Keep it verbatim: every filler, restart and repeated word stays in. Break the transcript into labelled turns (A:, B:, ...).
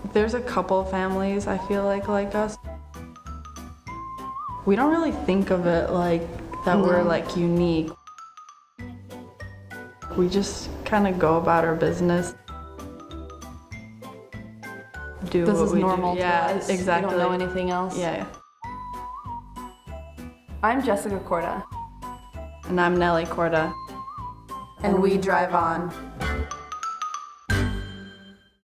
A: There's a couple families I feel like like us. We don't really think of it like that mm-hmm. we're like unique. We just kind of go about our business. Do
B: this
A: what
B: is
A: we
B: normal
A: do.
B: to
A: Yeah,
B: us.
A: exactly.
B: We don't know anything else.
A: Yeah.
B: I'm Jessica Korda.
A: And I'm Nelly Korda.
B: And we drive on.